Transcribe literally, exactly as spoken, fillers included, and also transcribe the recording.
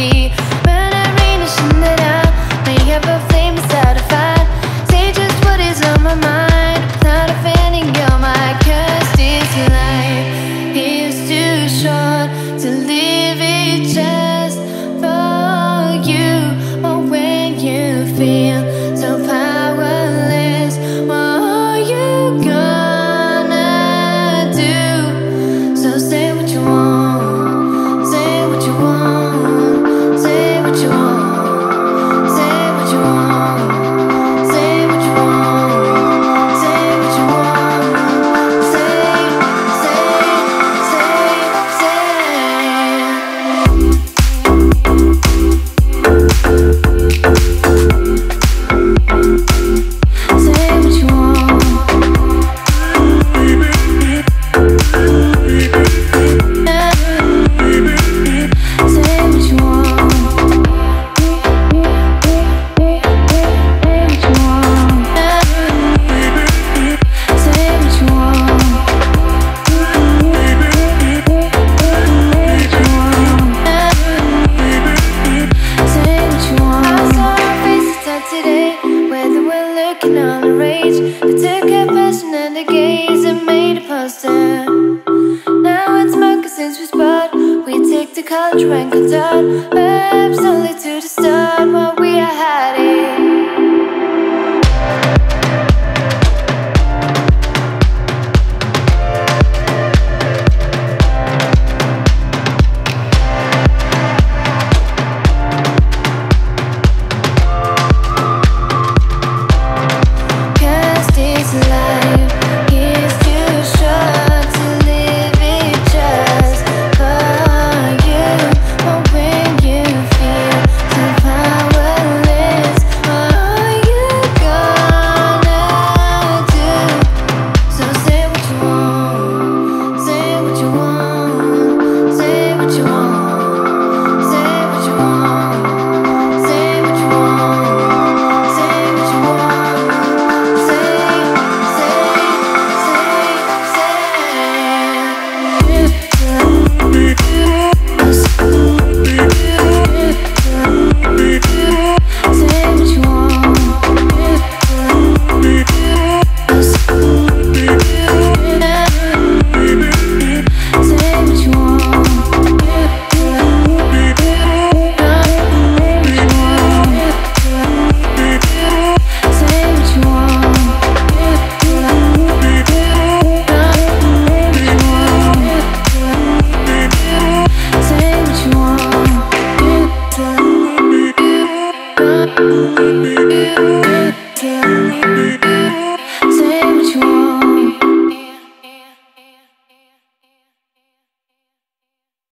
어디 burning 신나라 May have a flame inside a fire Say just what is on my mind Not a fan and you're my curse this life It's too short to live it just for you Or when you feel so powerless What are you gonna do? So say what you want Say what you want Say what you want Say what you want Say what you want Say what you want Say, say, say, say Say what you want Say what you want Say what you want Say what you want I saw our faces talk today Whether we're looking on the rage They took a passion and a gaze And made a poster Now it's moccasins we spot We take the culture and conduct Verbs only to the start While we are hiding Cause this life is too short to live it just for you Or when you feel so powerless What are you gonna do? So say what you want Say what you want Say what you want Say what you want Say what you want Say what you want Say, say, say, say, say Say what you want Say what you want Say what you want Say what you want